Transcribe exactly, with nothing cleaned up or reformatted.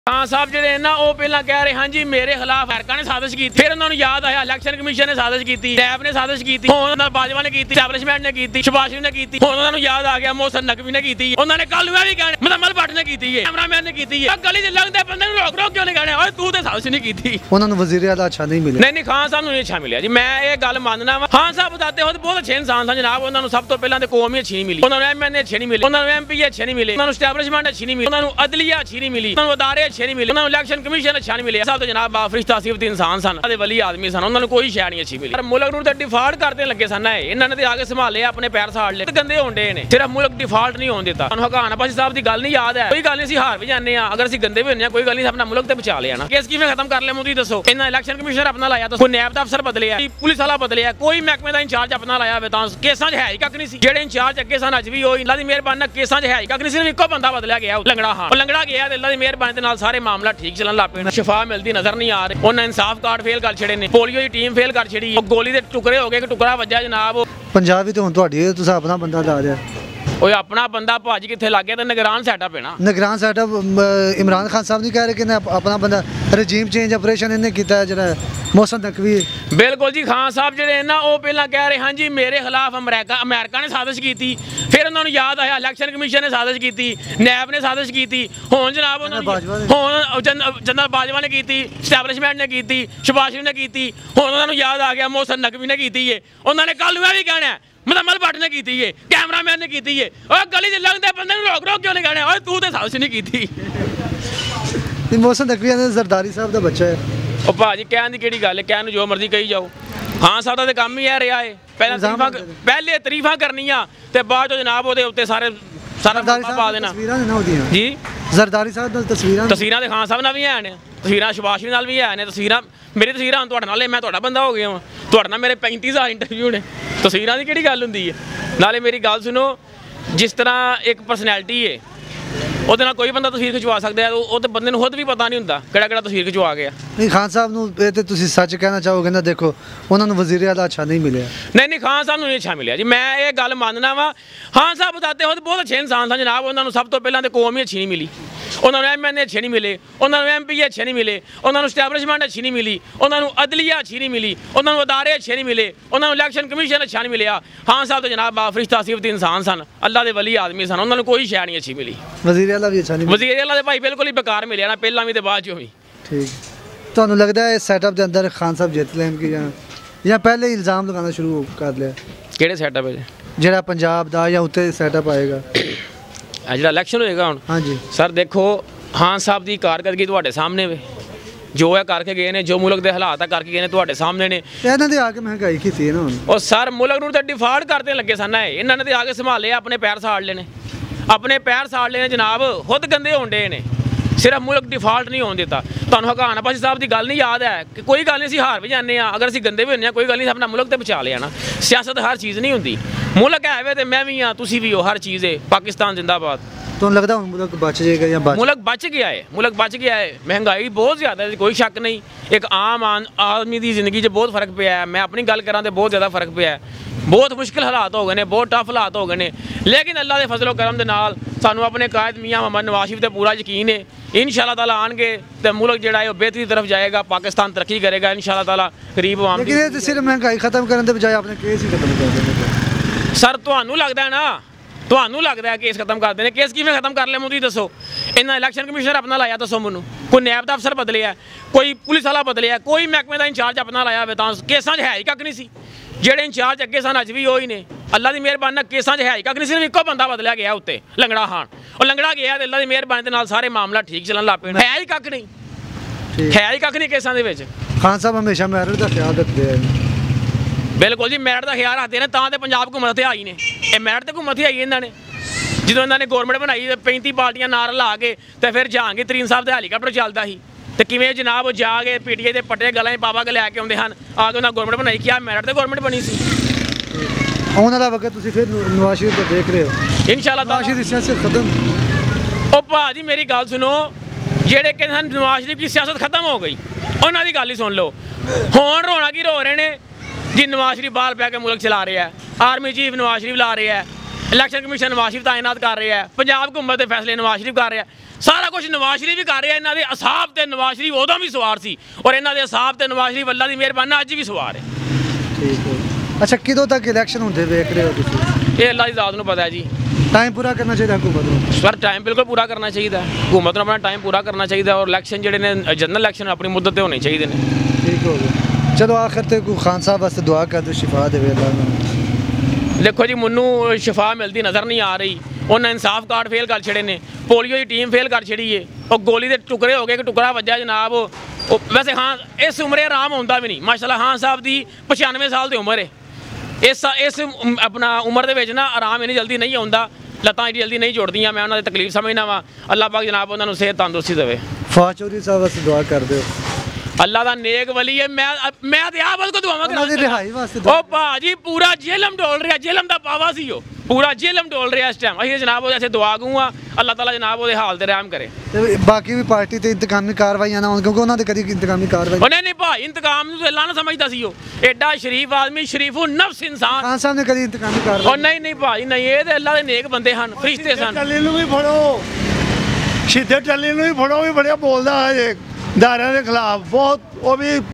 खान साहब ਜਿਹੜੇ ਨਾ ਉਹ ਪਹਿਲਾਂ ਕਹਿ ਰਹੇ ਹਾਂ ਜੀ ਮੇਰੇ ਖਿਲਾਫ ਹਰਕਾ ਨੇ ਸਾਜ਼ਿਸ਼ ਕੀਤੀ। ਫਿਰ ਉਹਨਾਂ ਨੂੰ ਯਾਦ ਆਇਆ ਇਲੈਕਸ਼ਨ ਕਮਿਸ਼ਨ ਨੇ ਸਾਜ਼ਿਸ਼ ਕੀਤੀ, ਨੈਬ ਨੇ ਸਾਜ਼ਿਸ਼ ਕੀਤੀ, ਹੁਣ ਨਾਲ ਬਾਜਵਾ ਨੇ ਕੀਤੀ, ਐਸਟੈਬਲਿਸ਼ਮੈਂਟ ਨੇ ਕੀਤੀ, ਸ਼ਬਾਸ਼ ਨੇ ਕੀਤੀ, ਹੁਣ ਉਹਨਾਂ ਨੂੰ ਯਾਦ ਆ ਗਿਆ ਮੋਹਸਨ ਨਕਵੀ ਨੇ ਕੀਤੀ। ਉਹਨਾਂ ਨੇ ਕੱਲ ਵੀ ਕਹਿਣਾ ਮੁਜ਼ੰਮਲ ਭੱਟ ਨੇ ਕੀਤੀ ਹੈ, ਕੈਮਰਾਮੈਨ ਨੇ ਕੀਤੀ ਹੈ। ਗਲੀ 'ਚ ਲੰਘਦੇ ਬੰਦੇ ਨੂੰ ਰੋਕ ਰੋਕ ਕਿਉਂ ਨਹੀਂ ਕਹਿਣਾ ਓਏ ਤੂੰ ਤੇ ਸਾਜ਼ਿਸ਼ ਨਹੀਂ ਕੀਤੀ। ਉਹਨਾਂ ਨੂੰ ਵਜ਼ੀਰ ਆਲਾ ਅੱਛਾ ਨਹੀਂ ਮਿਲਿਆ। ਨਹੀਂ ਨਹੀਂ ਖਾਨ ਸਾਹਿਬ ਨੂੰ ਨਹੀਂ ਅੱਛਾ ਮਿਲਿਆ ਜੀ, ਮੈਂ ਇਹ ਗੱਲ ਮੰਨਣਾ ਵਾ। ਖਾਨ ਸਾਹਿਬ ਬਤਾਤੇ ਹੋ ਬਹੁਤ ਅੱਛੇ ਇਨਸਾਨ ਸਨ ਜਨਾਬ। ਉਹਨਾਂ ਨੂੰ ਸਭ ਤੋਂ ਪਹਿਲਾਂ ਤੇ ਕੌਮ ਹੀ ਅੱਛੀ ਨਹੀਂ ਮਿਲੀ, ਉਹਨਾਂ ਨੂੰ ਐਮ ਐਨ ਏ ਅੱਛੇ ਨਹੀਂ ਮਿਲੇ, ਉਹਨਾਂ ਨੂੰ ਐਮ ਪੀ ਅੱਛੇ ਨਹੀਂ ਮਿਲੇ, ਉਹਨਾਂ ਨੂੰ ਐਸਟੈਬਲਿਸ਼ਮੈਂਟ ਅੱਛੀ ਨਹੀਂ ਮਿਲੀ, ਉਹਨਾਂ ਨੂੰ ਅਦਲੀਆ ਅੱਛੀ ਨਹੀਂ ਮਿਲੀ, ਉਹਨਾਂ ਨੂੰ ਅਦਾਰੇ ਅੱਛੇ ਨਹੀਂ ਮਿਲੇ, ਉਹਨਾਂ ਨੂੰ ਇਲੈਕਸ਼ਨ ਕਮਿਸ਼ਨ ਅੱਛਾ ਨਹੀਂ ਮਿਲਿਆ। ਸਭ ਤੋਂ ਜਨਾਬ ਬਾਫਰਿਸ਼ਤਾ ਸਿਫਤ ਇਨਸਾਨ ਸਨ, ਉਹਦੇ ਵਲੀ ਆਦਮੀ ਸਨ, ਉਹਨਾਂ ਨੂੰ ਕੋਈ ਸ਼ੈ ਨਹੀਂ ਅੱਛੀ ਮਿਲੀ। ਪਰ ਮੁਲਕ ਨੂੰ ਤਾਂ ਡਿਫਾਲਟ ਕਰਦੇ ਲੱਗੇ ਸਨ। ਇਹਨਾਂ ਨੇ ਤੇ ਆ ਕੇ ਸੰਭਾਲੇ ਆਪਣੇ ਪੈਰ ਸਾੜ ਲਏ, ਗੰਦੇ ਹੋਣਦੇ ਨੇ। ਸਿਰਫ ਮੁਲਕ ਡਿਫਾਲਟ ਨਹੀਂ ਹੋਣ ਦਿੱਤਾ। ਤੁਹਾਨੂੰ ਹਕਾਨ ਅਬਾਸੀ ਸਾਹਿਬ ਦੀ ਗੱਲ ਨਹੀਂ ਯਾਦ ਹੈ? ਕੋਈ ਗੱਲ ਨਹੀਂ, ਅਸੀਂ ਹਾਰ ਵੀ ਜਾਂਦੇ ਆ, ਅਗਰ ਅਸੀਂ ਗੰਦੇ ਵੀ ਹੁੰਦੇ ਆ ਕੋਈ ਗੱਲ ਨਹੀਂ, ਆਪਣਾ ਮੁਲਕ ਤੇ ਬਚਾ ਲਿਆ ਨਾ। ਕੇਸ ਕਿਵੇਂ ਖਤਮ ਕਰ ਲਿਆ ਤੁਸੀਂ ਦੱਸੋ? ਇਹਨਾਂ ਇਲੈਕਸ਼ਨ ਕਮਿਸ਼ਨਰ ਆਪਣਾ ਲਾਇਆ ਤਾਂ ਕੋਈ ਨੈਬ ਦਾ ਅਫਸਰ ਬਦਲਿਆ, ਪੁਲਿਸ ਵਾਲਾ ਬਦਲਿਆ, ਕੋਈ ਮਹਿਕਮੇ ਦਾ ਇੰਚਾਰਜ ਆਪਣਾ ਲਾਇਆ ਹੋਵੇ ਤਾਂ ਕੇਸਾਂ 'ਚ ਹੈ ਹੀ ਕੱਖ ਨਹੀਂ ਸੀ। ਜਿਹੜੇ ਇੰਚਾਰਜ ਅੱਗੇ ਸਨ ਅੱਜ ਵੀ ਉਹ ਅੱਲਾ ਦੀ ਮਿਹਰਬਾਨੀ ਨਾਲ ਕੇਸਾਂ 'ਚ ਹੈ ਹੀ ਕੱਖ ਨਹੀਂ, ਸਿਰਫ ਇੱਕੋ ਬੰਦਾ ਬਦਲਿਆ ਗਿਆ ਲੰਗੜਾ ਹਾਂ। ਉਹ ਲੰਗੜਾ ਗਿਆ ਤੇ ਅੱਲਾ ਦੀ ਮਿਹਰਬਾਨੀ ਦੇ ਨਾਲ ਸਾਰੇ ਮਾਮਲਾ ਠੀਕ ਚੱਲਣ ਲੱਗ ਪਏ। ਸ਼ਫਾ ਮਿਲਦੀ ਨਜ਼ਰ ਨਹੀਂ ਆ ਰਹੀ। ਉਹਨਾਂ ਇਨਸਾਫ ਕਾਰਡ ਫੇਲ ਕਰ ਛੜੇ ਨੇ, ਪੋਲੀਓ ਦੀ ਟੀਮ ਫੇਲ ਕਰ ਛੜੀ, ਉਹ ਗੋਲੀ ਦੇ ਟੁਕੜੇ ਹੋ ਗਏ, ਇੱਕ ਟੁਕੜਾ ਵੱਜਾ ਜਨਾਬ। ਪੰਜਾਬ ਵੀ ਤੇ ਹੁਣ ਤੁਹਾਡੀ ਤੁਸੀਂ ਆਪਣਾ ਬੰਦਾ ਲਾ ਦਿਆ। ਓਏ ਆਪਣਾ ਬੰਦਾ ਭਾਜੀ ਕਿੱਥੇ ਲੱਗ ਗਿਆ ਤੇ ਨਿਗਰਾਨ ਸੈਟਅਪ ਹੈ ਨਾ। ਨਿਗਰਾਨ ਸੈਟਅਪ ਇਮਰਾਨ ਖਾਨ ਸਾਹਿਬ ਨਹੀਂ ਕਹਿ ਰਹੇ ਕਿ ਆਪਣਾ ਬੰਦਾ ਰਜੀਮ ਚੇਂਜ ਆਪਰੇਸ਼ਨ ਇਹਨੇ ਕੀਤਾ ਜਿਹੜਾ ਮੋਹਸਨ ਨਕਵੀ। ਬਿਲਕੁਲ ਜੀ, ਖਾਨ ਸਾਹਿਬ ਜਿਹੜੇ ਨਾ ਉਹ ਪਹਿਲਾਂ ਕਹਿ ਰਹੇ ਹਾਂ ਜੀ ਮੇਰੇ ਖਿਲਾਫ ਅਮਰੀਕਾ ਅਮਰੀਕਾ ਨੇ ਸਾਜ਼ਿਸ਼ ਕੀਤੀ। ਫਿਰ ਉਹਨਾਂ ਨੂੰ ਯਾਦ ਆਇਆ ਇਲੈਕਸ਼ਨ ਕਮਿਸ਼ਨ ਨੇ ਸਾਜ਼ਿਸ਼ ਕੀਤੀ, ਨੈਬ ਨੇ ਸਾਜ਼ਿਸ਼ ਕੀਤੀ, ਹੁਣ ਜਨਾਬ ਉਹਨਾਂ ਹੁਣ ਜਨਰਲ ਬਾਜਵਾ ਨੇ ਕੀਤੀ, ਐਸਟੈਬਲਿਸ਼ਮੈਂਟ ਨੇ ਕੀਤੀ, ਸ਼ਬਾਸ਼ ਨੇ ਕੀਤੀ, ਹੁਣ ਉਹਨਾਂ ਨੂੰ ਯਾਦ ਆ ਗਿਆ ਮੋਹਸਨ ਨਕਵੀ ਨੇ ਕੀਤੀ ਹੈ। ਉਹਨਾਂ ਨੇ ਕੱਲ ਵੀ ਕਹਿਣਾ ਮੁਜ਼ੰਮਲ ਭੱਟ ਨੇ ਕੀਤੀ ਹੈ, ਕੈਮਰਾਮੈਨ ਨੇ ਕੀਤੀ ਹੈ। ਓਏ ਗਲੀ 'ਚ ਲੰਘਦੇ ਬੰਦੇ ਨੂੰ ਰੋਕ ਰੋਕ ਕਿਉਂ ਨਹੀਂ ਕਹਿਣਾ ਓਏ ਤੂੰ ਤੇ ਸਾਜ਼ਿਸ਼ ਨਹੀਂ ਕੀਤੀ। ਮੋਹਸਨ ਨਕਵੀ ਜ਼ਰਦਾਰੀ ਸਾਹਿਬ ਦਾ ਬੱਚਾ ਹੈ। ਉਹ ਭਾਜੀ ਕਹਿਣ ਦੀ ਕਿਹੜੀ ਗੱਲ ਹੈ, ਕਹਿਣ ਨੂੰ ਜੋ ਮਰਜ਼ੀ ਕਹੀ ਜਾਓ। ਖਾਨ ਸਾਹਿਬ ਦਾ ਤੇ ਕੰਮ ਹੀ ਇਹ ਰਿਹਾ ਹੈ, ਪਹਿਲਾਂ ਤਰੀਫਾਂ ਪਹਿਲੇ ਤਰੀਫਾਂ ਕਰਨੀਆਂ ਤੇ ਬਾਅਦ ਚੋਂ ਜਨਾਬ ਉਹਦੇ ਉੱਤੇ ਸਾਰੇ ਸਾਰਾ ਪਾ ਦੇਣਾ ਜੀ। ਜ਼ਰਦਾਰੀ ਸਾਹਿਬ ਨਾਲ ਤਸਵੀਰਾਂ ਤਸਵੀਰਾਂ ਤੇ ਖਾਨ ਸਾਹਿਬ ਨਾਲ ਵੀ ਹੈ ਨੇ, ਤਸਵੀਰਾਂ ਸ਼ਬਾਸ਼ ਨਾਲ ਵੀ ਹੈ ਨੇ, ਤਸਵੀਰਾਂ ਮੇਰੀ ਤਸਵੀਰਾਂ ਹੁਣ ਤੁਹਾਡੇ ਨਾਲ, ਮੈਂ ਤੁਹਾਡਾ ਬੰਦਾ ਹੋ ਗਿਆ ਵਾਂ, ਤੁਹਾਡੇ ਨਾਲ ਮੇਰੇ ਪੈਂਤੀ ਹਜ਼ਾਰ ਇੰਟਰਵਿਊ ਨੇ। ਤਸਵੀਰਾਂ ਦੀ ਕਿਹੜੀ ਗੱਲ ਹੁੰਦੀ ਹੈ? ਨਾਲੇ ਮੇਰੀ ਗੱਲ ਸੁਣੋ, ਜਿਸ ਤਰ੍ਹਾਂ ਇੱਕ ਪਰਸਨੈਲਿਟੀ ਹੈ ਉਹਦੇ ਨਾਲ ਕੋਈ ਬੰਦਾ ਤਸਵੀਰ ਖਿਚਵਾ ਸਕਦਾ ਹੈ, ਉਹ ਤੇ ਬੰਦੇ ਨੂੰ ਖੁਦ ਵੀ ਪਤਾ ਨਹੀਂ ਹੁੰਦਾ ਕਿਹੜਾ ਕਿਹੜਾ ਤਸਵੀਰ ਖਿਚਵਾ ਗਿਆ। ਨਹੀਂ ਖਾਨ ਸਾਹਿਬ ਨੂੰ ਇਹ ਤੇ ਤੁਸੀਂ ਸੱਚ ਕਹਿਣਾ ਚਾਹੋਗੇ ਨਾ, ਦੇਖੋ ਉਹਨਾਂ ਨੂੰ ਵਜ਼ੀਰ ਆਲਾ ਅੱਛਾ ਨਹੀਂ ਮਿਲਿਆ। ਨਹੀਂ ਨਹੀਂ ਖਾਨ ਸਾਹਿਬ ਨੂੰ ਨਹੀਂ ਅੱਛਾ ਮਿਲਿਆ ਜੀ, ਮੈਂ ਇਹ ਗੱਲ ਮੰਨਣਾ ਵਾ। ਖਾਨ ਸਾਹਿਬ ਬਤਾਤੇ ਹੋ ਬਹੁਤ ਅੱਛੇ ਇਨਸਾਨ ਸਨ ਜਨਾਬ। ਉਹਨਾਂ ਨੂੰ ਸਭ ਤੋਂ ਪਹਿਲਾਂ ਤੇ ਕੌਮ ਹੀ ਅੱਛੀ ਨਹੀਂ ਮਿਲੀ, ਉਹਨਾਂ ਨੂੰ ਐਮ ਐਨ ਏ ਅੱਛੇ ਨਹੀਂ ਮਿਲੇ, ਉਹਨਾਂ ਨੂੰ ਐਮ ਪੀ ਅੱਛੇ ਨਹੀਂ ਮਿਲੇ, ਉਹਨਾਂ ਨੂੰ ਐਸਟੈਬਲਿਸ਼ਮੈਂਟ ਅੱਛੀ ਨਹੀਂ ਮਿਲੀ, ਉਹਨਾਂ ਨੂੰ ਅਦਲੀਆ ਅੱਛੀ ਨਹੀਂ ਮਿਲੀ, ਉਹਨਾਂ ਨੂੰ ਅਦਾਰੇ ਅੱਛੇ ਨਹੀਂ ਮਿਲੇ, ਉਹਨਾਂ ਨੂੰ ਇਲੈਕਸ਼ਨ ਕਮਿਸ਼ਨ ਅੱਛਾ ਨਹੀਂ ਮਿਲਿਆ। ਖਾਨ ਸਾਹਿਬ ਤੇ ਜਨਾਬ ਬਾਫਰਿਸ਼ਤਾ ਸਿਫਤ ਇਨਸਾਨ ਸਨ, ਅੱਲਾ ਦੇ ਵਲੀ ਆਦਮੀ ਸਨ, ਉਹਨਾਂ ਨੂੰ ਕੋਈ ਸ਼ੈ ਨਹੀਂ ਅੱਛੀ ਮਿਲੀ। ਵਜ਼ੀਰ ਆਲਾ ਵੀ ਅੱਛਾ ਨਹੀਂ, ਵਜ਼ੀਰ ਆਲਾ ਦੇ ਭਾਈ ਬਿਲਕੁਲ ਹੀ ਬੇਕਾਰ ਮਿਲਿਆ ਨਾ, ਪਹਿਲਾਂ ਵੀ ਤੇ ਬਾਅਦ ਚੋਂ ਵੀ। ਠੀਕ, ਤੁਹਾਨੂੰ ਲੱਗਦਾ ਹੈ ਇਸ ਸੈਟਅਪ ਦੇ ਅੰਦਰ ਖਾਨ ਸਾਹਿਬ ਜਿੱਤ ਲੈਣਗੇ ਜਾਂ ਜਾਂ ਪਹਿਲੇ ਹੀ ਇਲਜ਼ਾਮ ਲਗਾਉਣਾ ਸ਼ੁਰੂ ਕਰ ਲਿਆ? ਕਿਹੜੇ ਸੈਟਅਪ ਹੈ ਜਿਹੜਾ ਪੰਜਾਬ ਦਾ ਜਾਂ ਉੱਤੇ ਸੈਟਅਪ ਆਏਗਾ ਜਿਹੜਾ ਇਲੈਕਸ਼ਨ ਹੋਏਗਾ ਹੁਣ? ਹਾਂਜੀ ਸਰ ਦੇਖੋ, ਖਾਨ ਸਾਹਿਬ ਦੀ ਕਾਰਗਰਦਗੀ ਤੁਹਾਡੇ ਸਾਹਮਣੇ ਵੇ, ਜੋ ਇਹ ਕਰਕੇ ਗਏ ਨੇ, ਜੋ ਮੁਲਕ ਦੇ ਹਾਲਾਤ ਆ ਕਰਕੇ ਗਏ ਨੇ ਤੁਹਾਡੇ ਸਾਹਮਣੇ ਨੇ। ਇਹਨਾਂ ਦੇ ਆ ਕੇ ਮਹਿੰਗਾਈ ਕੀਤੀ ਹੈ ਨਾ ਹੁਣ। ਉਹ ਸਰ ਮੁਲਕ ਨੂੰ ਤਾਂ ਡਿਫਾਲਟ ਕਰਦੇ ਲੱਗੇ ਸਨ, ਇਹਨਾਂ ਨੇ ਤੇ ਆ ਕੇ ਸੰਭਾਲੇ ਆਪਣੇ ਪੈਰ ਸਾੜ ਲਏ ਨੇ, ਆਪਣੇ ਪੈਰ ਸਾੜ ਲਏ ਨੇ ਜਨਾਬ, ਖੁਦ ਗੰਦੇ ਹੋਣਦੇ ਨੇ। ਸਿਰਫ ਮੁਲਕ ਡਿਫਾਲਟ ਨਹੀਂ ਹੋਣ ਦਿੱਤਾ। ਤੁਹਾਨੂੰ ਹਕਾਨ ਅਬਾਸੀ ਸਾਹਿਬ ਦੀ ਗੱਲ ਨਹੀਂ ਯਾਦ ਹੈ? ਕਿ ਕੋਈ ਗੱਲ ਨਹੀਂ, ਅਸੀਂ ਹਾਰ ਵੀ ਜਾਂਦੇ ਆ, ਅਗਰ ਅਸੀਂ ਗੰਦੇ ਵੀ ਹੁੰਦੇ ਆ ਕੋਈ ਗੱਲ ਨਹੀਂ, ਆਪਣਾ ਮੁਲਕ ਤੇ ਬਚਾ ਲਿਆ ਨਾ। ਸਿਆਸਤ ਹਰ ਚੀਜ਼ ਨਹੀਂ ਹੁੰਦੀ, ਮੁਲਕ ਹੈ ਵੇ ਤੇ ਮੈਂ ਵੀ ਹਾਂ, ਤੁਸੀਂ ਵੀ ਹੋ, ਹਰ ਚੀਜ਼ ਹੈ। ਪਾਕਿਸਤਾਨ ਜਿੰਦਾਬਾਦ। ਤੁਹਾਨੂੰ ਲੱਗਦਾ ਹੁਣ ਮੁਲਕ ਬਚ ਜਾਏਗਾ ਜਾਂ ਮੁਲਕ ਬਚ ਗਿਆ ਹੈ? ਮੁਲਕ ਬਚ ਗਿਆ ਹੈ। ਮਹਿੰਗਾਈ ਬਹੁਤ ਜ਼ਿਆਦਾ ਹੈ, ਕੋਈ ਸ਼ੱਕ ਨਹੀਂ। ਇੱਕ ਆਮ ਆਦਮੀ ਦੀ ਜ਼ਿੰਦਗੀ 'ਚ ਬਹੁਤ ਫਰਕ ਪਿਆ ਹੈ। ਮੈਂ ਆਪਣੀ ਗੱਲ ਕਰਾਂ ਤਾਂ ਬਹੁਤ ਜ਼ਿਆਦਾ ਫਰਕ ਪਿਆ ਹੈ। ਬਹੁਤ ਮੁਸ਼ਕਿਲ ਹਾਲਾਤ ਹੋ ਗਏ ਨੇ, ਬਹੁਤ ਟਫ ਹਾਲਾਤ ਹੋ ਗਏ ਨੇ, ਲੇਕਿਨ ਅੱਲਾ ਦੇ ਫਜ਼ਲ ਕਰਮ ਦੇ ਨਾਲ ਸਾਨੂੰ ਆਪਣੇ ਕਾਇਦ ਮੀਆਂ ਮੁਹੰਮਦ ਨਵਾਜ਼ ਸ਼ਰੀਫ ਤੇ ਪੂਰਾ ਯਕੀਨ ਹੈ। ਇਨਸ਼ਾਅੱਲਾ ਤਾਲਾ ਆਣਗੇ ਤੇ ਮੁਲਕ ਜਿਹੜਾ ਹੈ ਉਹ ਬਿਹਤਰੀ ਤਰਫ ਜਾਏਗਾ, ਪਾਕਿਸਤਾਨ ਤਰੱਕੀ ਕਰੇਗਾ ਇਨਸ਼ਾਅੱਲਾ ਤਾਲਾ। ਗਰੀਬ ਆਵਾਮ ਦੀ ਲੇਕਿਨ ਸਿਰਫ ਮਹਿੰਗਾਈ ਖਤਮ ਕਰਨ ਦੇ ਬਜਾਏ ਆਪਣੇ ਕੇਸ ਹੀ ਖਤਮ ਕਰ ਦੇਣੇ। ਸਰ ਤੁਹਾਨੂੰ ਲੱਗਦਾ ਨਾ, ਤੁਹਾਨੂੰ ਲੱਗਦਾ ਕੇਸ ਖਤਮ ਕਰਦੇ ਨੇ? ਕੇਸ ਕਿਵੇਂ ਖਤਮ ਕਰ ਲਿਆ ਤੁਸੀਂ ਦੱਸੋ? ਇਹਨਾਂ ਇਲੈਕਸ਼ਨ ਕਮਿਸ਼ਨਰ ਆਪਣਾ ਲਾਇਆ ਦੱਸੋ ਮੈਨੂੰ, ਕੋਈ ਨੈਬ ਦਾ ਅਫਸਰ ਬਦਲਿਆ, ਕੋਈ ਪੁਲਿਸ ਵਾਲਾ ਬਦਲਿਆ, ਕੋਈ ਮਹਿਕਮੇ ਦਾ ਇੰਚਾਰਜ ਆਪਣਾ ਲਾਇਆ ਹੋਵੇ ਤਾਂ ਕੇਸਾਂ 'ਚ ਹੈ ਹੀ ਕੱਖ ਨਹੀਂ ਸੀ। ਜਿਹੜੇ ਇੰਚਾਰਜ ਅੱਗੇ ਸਨ ਅੱਜ ਵੀ ਉਹੀ ਨੇ, ਅੱਲਾ ਦੀ ਮਿਹਰਬਾਨੀ ਨਾਲ ਕੇਸਾਂ 'ਚ ਹੈ ਹੀ ਕੱਖ ਨਹੀਂ, ਸਿਰਫ ਇੱਕੋ ਬੰਦਾ ਬਦਲਿਆ ਗਿਆ ਉੱਤੇ ਲੰਗੜਾ ਖਾਨ। ਉਹ ਲੰਗੜਾ ਗਿਆ ਤੇ ਅੱਲਾ ਦੀ ਮਿਹਰਬਾਨੀ ਦੇ ਨਾਲ ਸਾਰੇ ਮਾਮਲਾ ਠੀਕ ਚੱਲਣ ਲੱਗ ਪਏ। ਹੈ ਹੀ ਕੱਖ ਨਹੀਂ, ਹੈ ਹੀ ਕੱਖ ਨਹੀਂ ਕੇਸਾਂ ਦੇ ਵਿੱਚ। ਖਾਨ ਸਾਹਿਬ ਹਮੇਸ਼ਾ ਮੈਰਿਟ ਦਾ ਖਿਆਲ ਰੱਖਦੇ ਆ। ਬਿਲਕੁਲ ਜੀ, ਮੈਰਿਟ ਦਾ ਖਿਆਲ ਰੱਖਦੇ ਨੇ ਤਾਂ ਤੇ ਪੰਜਾਬ ਘੁੰਮਤ ਤੇ ਆਈ ਨੇ। ਇਹ ਮੈਰਿਟ ਤੇ ਘੁੰਮਤ ਹੀ ਆਈ ਇਹਨਾਂ ਨੇ। ਜਦੋਂ ਇਹਨਾਂ ਨੇ ਗੌਰਮੈਂਟ ਬਣਾਈ ਪੈਂਤੀ ਪਾਰਟੀਆਂ ਨਾਰ ਲਾ ਕੇ ਤੇ ਫਿਰ ਜਹਾਂਗੀਰ ਤਰੀਨ ਸਾਹਿਬ ਦੇ ਹੈਲੀਕਾਪਟਰ ਚੱਲਦਾ ਸੀ ਤੇ ਕਿਵੇਂ ਜਨਾਬ ਜਾ ਕੇ ਪੀਟੀਆਈ ਦੇ ਪੱਟੇ ਗਲਾਂ 'ਚ ਪਾਵਾ ਕੇ ਲੈ ਕੇ ਆਉਂਦੇ ਹਨ, ਆ ਕੇ ਉਹਨਾਂ ਗੌਰਮੈਂਟ ਬਣਾਈ। ਕੀ ਮੈਰਿਟ ਤੇ ਗੌਰਮੈਂਟ ਬਣੀ ਸੀ? ਆਉਣ ਵਾਲਾ ਵਕਤ ਤੁਸੀਂ ਫਿਰ ਨਵਾਜ਼ ਸ਼ਰੀਫ ਤੋਂ ਦੇਖ ਰਹੇ ਹੋ ਇਨਸ਼ਾਅੱਲਾ। ਨਵਾਜ਼ ਸ਼ਰੀਫ ਦੀ ਸਿਆਸਤ ਖਤਮ। ਉਹ ਭਾਜੀ ਮੇਰੀ ਗੱਲ ਸੁਣੋ, ਜਿਹੜੇ ਕਹਿੰਦੇ ਹਨ ਨਵਾਜ਼ ਸ਼ਰੀਫ ਦੀ ਸਿਆਸਤ ਖਤਮ ਹੋ ਗਈ, ਉਹਨਾਂ ਦੀ ਗੱਲ ਹੀ ਸੁਣ ਲਓ। ਹੁਣ ਰੋਣਾ ਕੀ ਰੋ ਰਹੇ ਨੇ ਜੀ? ਨਵਾਜ਼ ਸ਼ਰੀਫ ਬਾਹਰ ਬਹਿ ਕੇ ਮੁਲਕ ਚਲਾ ਰਿਹਾ ਹੈ, ਆਰਮੀ ਚੀਫ ਨਵਾਜ਼ ਸ਼ਰੀਫ ਲਾ ਰਿਹਾ ਹੈ, ਇਲੈਕਸ਼ਨ ਕਮਿਸ਼ਨ ਨਵਾਜ਼ ਸ਼ਰੀਫ ਤਾਇਨਾਤ ਕਰ ਰਿਹਾ ਹੈ, ਪੰਜਾਬ ਘੁੰਮਤ ਦੇ ਫੈਸਲੇ ਨਵਾਜ਼ ਸ਼ਰੀਫ ਕਰ ਰਿਹਾ। ਸਾਰਾ ਕੁਝ ਨਵਾਜ਼ ਸ਼ਰੀਫ ਵੀ ਕਰ ਰਿਹਾ। ਇਹਨਾਂ ਦੇ ਅਸਾਬ ਤੇ ਨਵਾਜ਼ ਸ਼ਰੀਫ ਉਦੋਂ ਵੀ ਸਵਾਰ ਸੀ ਔਰ ਇਹਨਾਂ ਦੇ ਅਸਾਬ ਤੇ ਨਵਾਜ਼ ਸ਼ਰੀਫ ਅੱਲਾ ਦੀ ਮਿਹਰਬਾਨੀ ਅੱਜ ਵੀ ਸਵਾਰ ਹੈ। ਠੀਕ ਹੈ। ਅੱਛਾ, ਕਿਦੋਂ ਤੱਕ ਇਲੈਕਸ਼ਨ ਹੁੰਦੇ ਵੇਖ ਰਹੇ ਹੋ ਤੁਸੀਂ? ਇਹ ਅੱਲਾ ਦੀ ਜ਼ਾਤ ਨੂੰ ਪਤਾ ਹੈ ਜੀ। ਟਾਈਮ ਪੂਰਾ ਕਰਨਾ ਚਾਹੀਦਾ ਹੁਕੂਮਤ ਨੂੰ? ਸਰ ਟਾਈਮ ਬਿਲਕੁਲ ਪੂਰਾ ਕਰਨਾ ਚਾਹੀਦਾ, ਹੁਕੂਮਤ ਨੂੰ ਆਪਣਾ ਟਾਈਮ ਪੂਰਾ ਕਰਨਾ ਚਾਹੀਦਾ ਔਰ ਇਲੈਕਸ਼ਨ ਜਿਹੜੇ ਨੇ ਜਨਰਲ ਇਲੈਕਸ਼ਨ ਆਪਣੀ ਮੁੱਦਤ ਤੇ ਹੋਣੇ ਚਾਹੀਦੇ ਨੇ। ਠੀਕ ਹੋ ਗਿਆ। ਚਲੋ ਆਖਰ ਤੇ ਕੋਈ ਖਾਨ ਸਾਹਿਬ ਵਾਸਤੇ ਦੁਆ ਕਰ ਦਿਓ, ਸ਼ਿਫਾ ਦੇਵੇ ਅੱਲਾ ਨੂੰ। ਦੇਖੋ ਜੀ, ਮੈਨੂੰ ਸ਼ਿਫਾ ਮਿਲਦੀ ਨਜ਼ਰ ਨਹੀਂ ਆ ਰਹੀ। ਉਹਨਾਂ ਇਨਸਾਫ ਕਾਰਡ ਫੇਲ ਕਰ ਛੜੇ ਨੇ, ਪੋਲੀਓ ਦੀ ਟੀਮ ਫੇਲ ਕਰ ਛੜੀ ਏ, ਉਹ ਗੋਲੀ ਦੇ ਟੁਕੜੇ ਹੋ ਗਏ ਕਿ ਟੁਕੜਾ ਵੱਜਾ ਜਨਾਬ। ਉਹ ਵੈਸੇ ਹਾਂ ਇਸ ਉਮਰੇ ਆਰਾਮ ਆਉਂਦਾ ਵੀ ਨਹੀਂ ਮਾਸ਼ਾਅੱਲਾ। ਖਾਨ ਸਾਹਿਬ ਦੀ ਪਚਾਨਵੇਂ ਸਾਲ ਦੀ ਉਮਰ ਹੈ। ਇਸ ਇਸ ਆਪਣਾ ਉਮਰ ਦੇ ਵਿੱਚ ਨਾ ਆਰਾਮ ਇੰਨੀ ਜਲਦੀ ਨਹੀਂ ਆਉਂਦਾ, ਲੱਤਾਂ ਇੰਨੀ ਜਲਦੀ ਨਹੀਂ ਜੁੜਦੀਆਂ। ਮੈਂ ਉਹਨਾਂ ਦੀ ਤਕਲੀਫ ਸਮਝਦਾ ਵਾਂ। ਅੱਲਾਹ ਪਾਕ ਜਨਾਬ ਉਹਨਾਂ ਨੂੰ ਸਿਹਤ ਤੰਦਰੁਸਤੀ ਦੇਵੇ। ਫਵਾਦ ਚੌਧਰੀ ਸਾਹਿਬ ਵਾਸਤੇ ਦੁਆ ਕਰ ਦਿਓ। ਅੱਲਾ ਦਾ ਨੇਕ ਵਲੀ ਹੈ। ਮੈਂ ਮੈਂ ਤੇ ਆਪ ਕੋ ਦੁਆਵਾਂ ਕਰਾਂ ਉਹਨਾਂ ਦੀ ਰਿਹਾਈ ਵਾਸਤੇ। ਉਹ ਭਾਜੀ ਪੂਰਾ ਜੇਲਮ ਡੋਲ ਰਿਹਾ, ਜੇਲਮ ਦਾ ਪਾਵਾ ਸੀ ਉਹ, ਪੂਰਾ ਜੇਲਮ ਡੋਲ ਰਿਹਾ ਇਸ ਟਾਈਮ। ਅਸੀਂ ਜਨਾਬ ਉਹਦੇ ਇੱਥੇ ਦੁਆ ਗੂੰਗਾ ਅੱਲਾਹ ਤਾਲਾ ਜਨਾਬ ਉਹਦੇ ਹਾਲ ਤੇ ਰਹਿਮ ਕਰੇ। ਤੇ ਬਾਕੀ ਵੀ ਪਾਰਟੀ ਤੇ ਇੰਤਕਾਮੀ ਕਾਰਵਾਈਆਂ ਨਾ ਹੋਣ, ਕਿਉਂਕਿ ਉਹਨਾਂ ਦੇ ਕਦੀ ਇੰਤਕਾਮੀ ਕਾਰਵਾਈ ਉਹਨੇ ਨਹੀਂ ਭਾਈ ਇੰਤਕਾਮ ਨੂੰ ਅੱਲਾਹ ਨਾ ਸਮਝਦਾ ਸੀ। ਉਹ ਐਡਾ ਸ਼ਰੀਫ ਆਦਮੀ, ਸ਼ਰੀਫੁ ਨਫਸ ਇਨਸਾਨ। ਖਾਨ ਸਾਹਿਬ ਨੇ ਕਦੀ ਇੰਤਕਾਮੀ ਕਾਰਵਾਈ? ਉਹ ਨਹੀਂ ਨਹੀਂ ਭਾਈ ਨਹੀਂ, ਇਹ ਤੇ ਅੱਲਾਹ ਦੇ ਨੇਕ ਬੰਦੇ ਹਨ, ਫਰਿਸ਼ਤੇ ਸਨ। ਟੱਲੀ ਨੂੰ ਵੀ ਫੜੋ, ਸ਼ੀਦੇ ਟੱਲੀ ਨੂੰ ਵੀ ਫੜੋ, ਵੀ ਬੜਿਆ ਬੋਲਦਾ ਹੈ ਦਾਰਿਆਂ ਦੇ ਖਿਲਾਫ ਬਹੁਤ। ਉਹ ਵੀ